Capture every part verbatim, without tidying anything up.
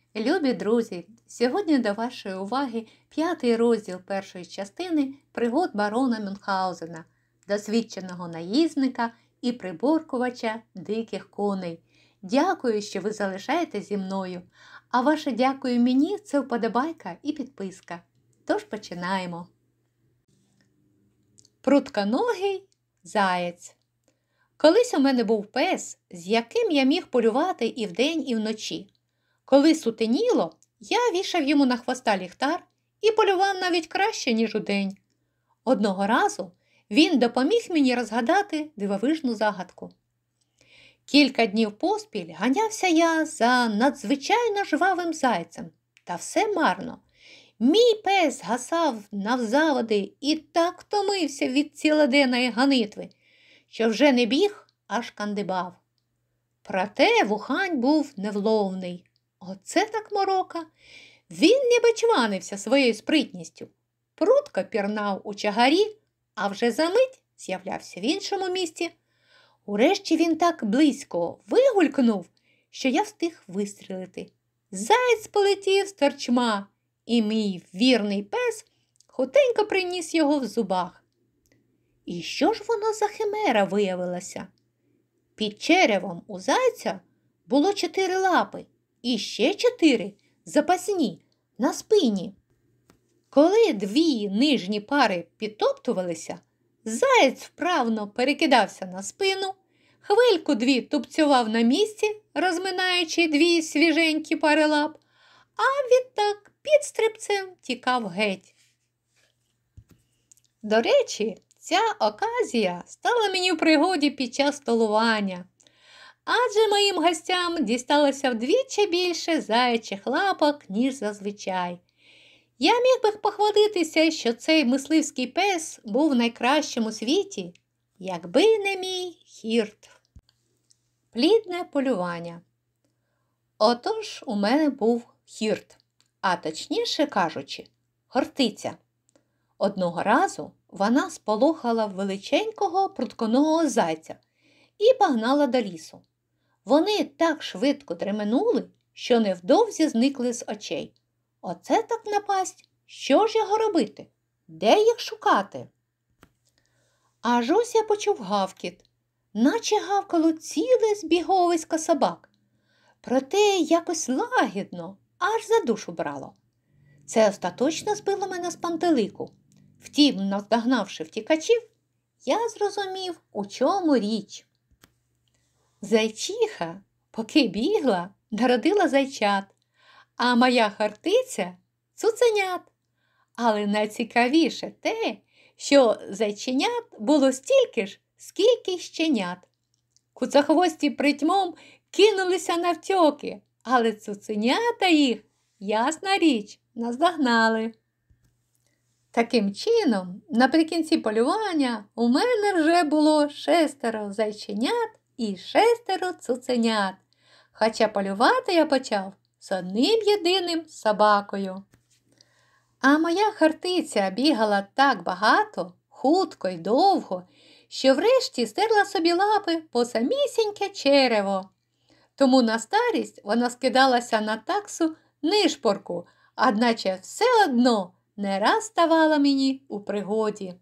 Любі друзі, сьогодні до вашої уваги п'ятий розділ першої частини пригод барона Мюнхгаузена, досвідченого наїзника і приборкувача диких коней. Дякую, що ви залишаєтесь зі мною, а ваше дякую мені – це вподобайка і підписка. Тож починаємо. Прутконогий заєць. Колись у мене був пес, з яким я міг полювати і вдень, і вночі. Коли сутеніло, я вішав йому на хвоста ліхтар і полював навіть краще, ніж удень. Одного разу він допоміг мені розгадати дивовижну загадку. Кілька днів поспіль ганявся я за надзвичайно жвавим зайцем, та все марно. Мій пес гасав навзаводи і так втомився від цілоденної ганитви, що вже не біг, аж кандибав. Проте вухань був невловний. Оце так морока! Він не бачванився своєю спритністю. Прудко пірнав у чагарі, а вже за мить з'являвся в іншому місці. Урешті він так близько вигулькнув, що я встиг вистрілити. Заєць полетів з торчма, і мій вірний пес хутенько приніс його в зубах. І що ж воно за химера виявилася? Під черевом у зайця було чотири лапи, і ще чотири запасні на спині. Коли дві нижні пари підтоптувалися, заєць вправно перекидався на спину, хвильку дві тупцював на місці, розминаючи дві свіженькі пари лап, а відтак підстрибцем тікав геть. До речі, ця оказія стала мені в пригоді під час столування. Адже моїм гостям дісталося вдвічі більше зайчих лапок, ніж зазвичай. Я міг би похвалитися, що цей мисливський пес був найкращим у світі, якби не мій хірт. Плідне полювання. Отож у мене був хірт, а точніше кажучи, хортиця. Одного разу вона сполохала величенького прутконого зайця і погнала до лісу. Вони так швидко дременули, що невдовзі зникли з очей. Оце так напасть! Що ж його робити? Де їх шукати? Аж ось я почув гавкіт, наче гавкало ціле збіговисько собак. Проте якось лагідно, аж за душу брало. Це остаточно збило мене з пантелику. Втім, наздогнавши втікачів, я зрозумів, у чому річ. Зайчиха, поки бігла, народила зайчат, а моя хортиця – цуценят. Але найцікавіше те, що зайченят було стільки ж, скільки й щенят. Куцохвості притьмом кинулися навтьоки, але цуценята їх, ясна річ, наздогнали. Таким чином, наприкінці полювання у мене вже було шестеро зайченят і шестеро цуценят, хоча полювати я почав з одним єдиним собакою. А моя хортиця бігала так багато, хутко й довго, що врешті стерла собі лапи по самісіньке черево. Тому на старість вона скидалася на таксу нишпорку, одначе все одно не раз ставала мені у пригоді.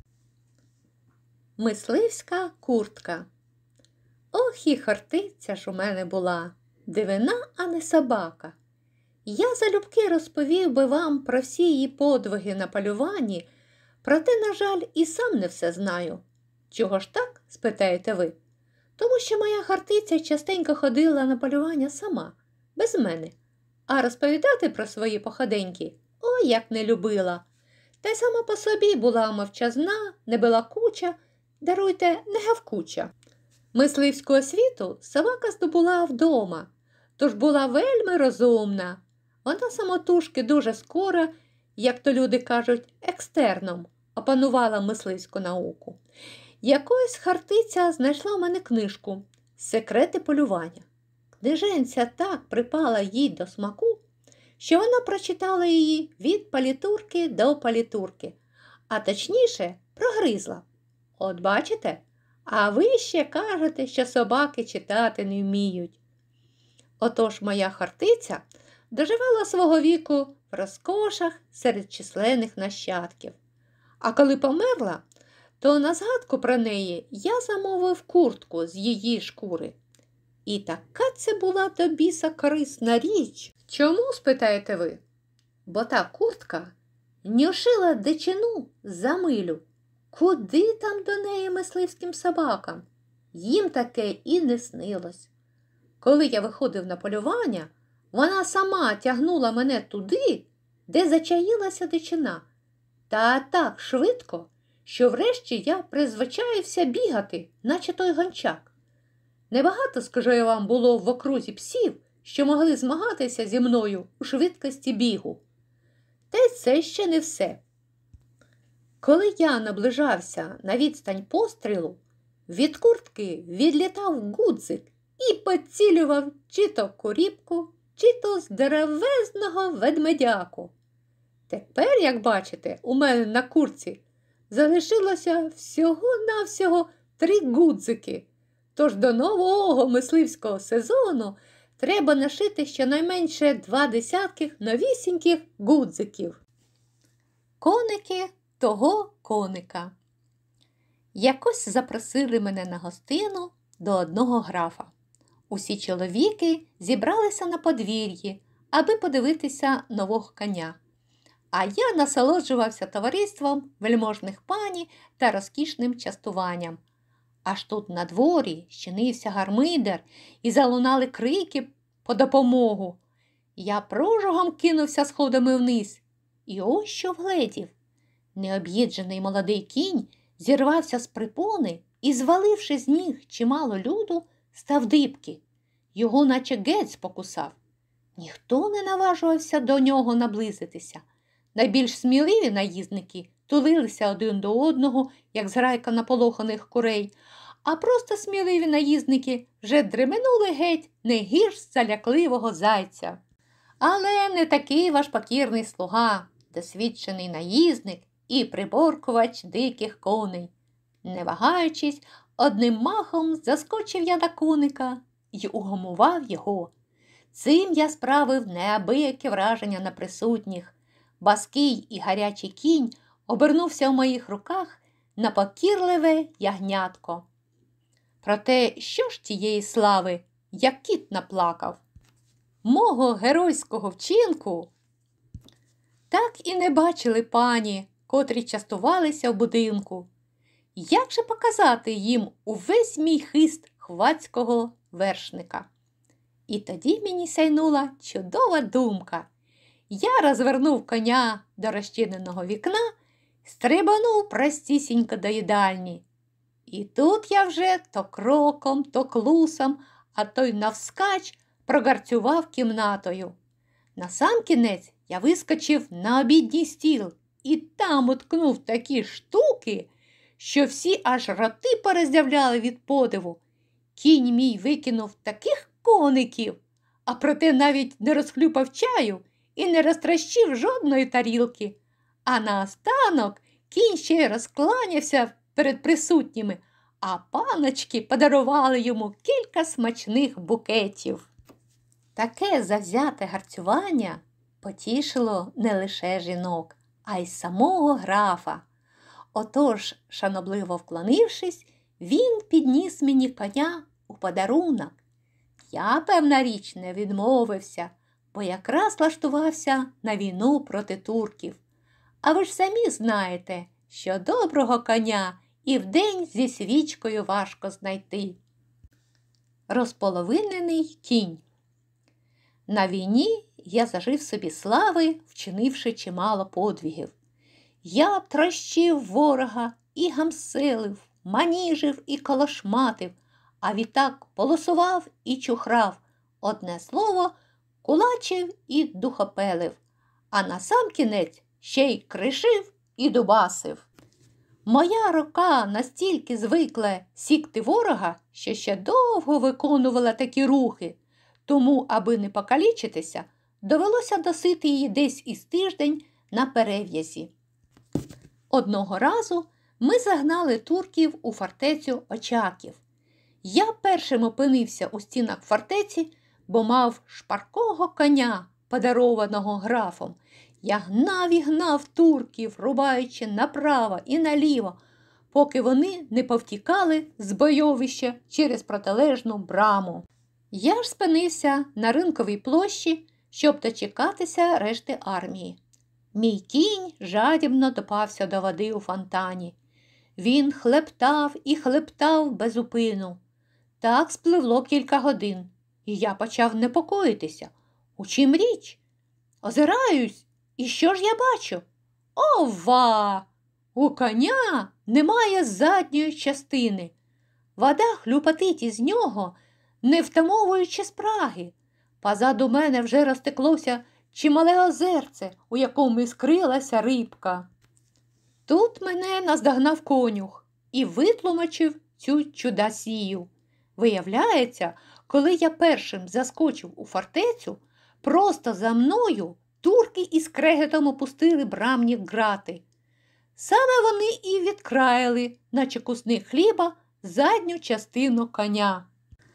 Мисливська куртка. Ох і хортиця ж у мене була, дивина, а не собака. Я залюбки розповів би вам про всі її подвиги на полюванні, проте, на жаль, і сам не все знаю. Чого ж так, спитаєте ви? Тому що моя хортиця частенько ходила на полювання сама, без мене, а розповідати про свої походеньки ой, як не любила. Та й сама по собі була мовчазна, не балакуча, даруйте, не гавкуча. Мисливську освіту собака здобула вдома, тож була вельми розумна. Вона самотужки дуже скоро, як то люди кажуть, екстерном, опанувала мисливську науку. Якось хортиця знайшла в мене книжку «Секрети полювання». Книженця так припала їй до смаку, що вона прочитала її від палітурки до палітурки, а точніше прогризла. От бачите, а ви ще кажете, що собаки читати не вміють. Отож моя хортиця доживала свого віку в розкошах серед численних нащадків. А коли померла, то на згадку про неї я замовив куртку з її шкури. І така це була до біса корисна річ. Чому, спитаєте ви? Бо та куртка нюшила дичину за милю. Куди там до неї мисливським собакам? Їм таке і не снилось. Коли я виходив на полювання, вона сама тягнула мене туди, де зачаїлася дичина. Та так швидко, що врешті я призвичаївся бігати, наче той гончак. Небагато, скажу я вам, було в окрузі псів, що могли змагатися зі мною у швидкості бігу. Та й це ще не все. Коли я наближався на відстань пострілу, від куртки відлітав гудзик і поцілював чи то куріпку, чи то здоровезного ведмедяку. Тепер, як бачите, у мене на куртці залишилося всього-навсього три гудзики. Тож до нового мисливського сезону треба нашити щонайменше два десятки новісіньких гудзиків. Коники того коника. Якось запросили мене на гостину до одного графа. Усі чоловіки зібралися на подвір'ї, аби подивитися нового коня. А я насолоджувався товариством вельможних пані та розкішним частуванням. Аж тут на дворі щинився гармидер і залунали крики по допомогу. Я прожогом кинувся сходами вниз. І ось що вгледів. Необ'їджений молодий кінь зірвався з припони і, зваливши з ніг чимало люду, став дибки. Його наче гець покусав. Ніхто не наважувався до нього наблизитися. Найбільш сміливі наїзники тулилися один до одного, як зграйка наполоханих курей, а просто сміливі наїзники вже дременули геть не гірш залякливого зайця. Але не такий ваш покірний слуга, досвідчений наїзник і приборкувач диких коней. Не вагаючись, одним махом заскочив я на коника й угамував його. Цим я справив неабияке враження на присутніх. Баский і гарячий кінь обернувся в моїх руках на покірливе ягнятко. Проте, що ж тієї слави, як кіт наплакав? Мого геройського вчинку так і не бачили пані, котрі частувалися в будинку. Як же показати їм увесь мій хист хвацького вершника? І тоді мені сяйнула чудова думка. Я розвернув коня до розчиненого вікна, стрибанув простісінько до їдальні. І тут я вже то кроком, то клусом, а то й навскач прогарцював кімнатою. Насамкінець я вискочив на обідній стіл і там уткнув такі штуки, що всі аж роти пороздявляли від подиву. Кінь мій викинув таких коників, а проте навіть не розхлюпав чаю і не розтрощив жодної тарілки. А наостанок кінь ще й розкланявся перед присутніми, а паночки подарували йому кілька смачних букетів. Таке завзяте гарцювання потішило не лише жінок, а й самого графа. Отож, шанобливо вклонившись, він підніс мені коня у подарунок. Я, певна річ, не відмовився, бо якраз лаштувався на війну проти турків. А ви ж самі знаєте, що доброго коня і вдень зі свічкою важко знайти. Розполовинений кінь. На війні я зажив собі слави, вчинивши чимало подвігів. Я трощив ворога і гамселив, маніжив і колошматив, а відтак полосував і чухрав, одне слово, кулачив і духопелив, а насамкінець ще й кришив і дубасив. Моя рука настільки звикла сікти ворога, що ще довго виконувала такі рухи, тому, аби не покалічитися, довелося носити її десь із тиждень на перев'язі. Одного разу ми загнали турків у фортецю Очаків. Я першим опинився у стінах фортеці, бо мав шпаркого коня, подарованого графом. Я гнав і гнав турків, рубаючи направо і наліво, поки вони не повтікали з бойовища через протилежну браму. Я ж спинився на ринковій площі, щоб дочекатися решти армії. Мій кінь жадібно допався до води у фонтані. Він хлептав і хлептав без упину. Так спливло кілька годин, і я почав непокоїтися. У чим річ? Озираюсь, і що ж я бачу? Ова! У коня немає задньої частини. Вода хлюпатить із нього, не втамовуючи спраги. Позаду мене вже розтеклося чимале озерце, у якому іскрилася рибка. Тут мене наздогнав конюх і витлумачив цю чудасію. Виявляється, коли я першим заскочив у фортецю, просто за мною турки із крегетом опустили брамні грати. Саме вони і відкраїли, наче кусник хліба, задню частину коня.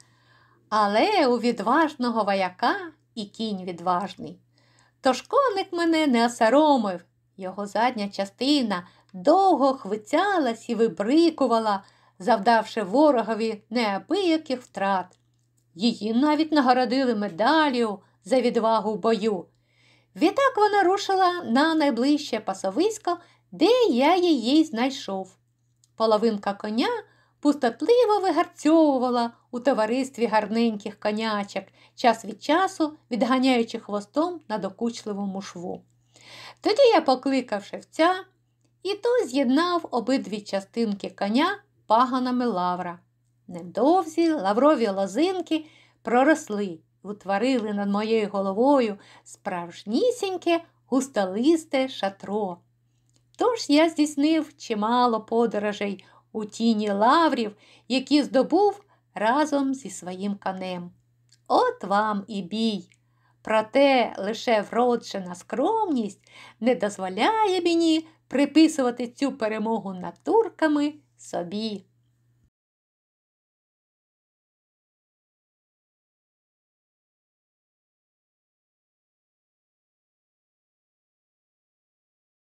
Але у відважного вояка і кінь відважний. Тож коник мене не осоромив. Його задня частина довго хвицялась і вибрикувала, завдавши ворогові неабияких втрат. Її навіть нагородили медаллю за відвагу в бою. Відтак вона рушила на найближче пасовисько, де я її знайшов. Половинка коня пустотливо вигарцьовувала у товаристві гарненьких конячок, час від часу відганяючи хвостом надокучливу мушву. Тоді я покликав шевця, і той з'єднав обидві частинки коня пагонами лавра. Невдовзі лаврові лозинки проросли і утворили над моєю головою справжнісіньке густолисте шатро. Тож я здійснив чимало подорожей у тіні лаврів, які здобув разом зі своїм конем. От вам і бій! Проте лише вроджена скромність не дозволяє мені приписувати цю перемогу над турками собі.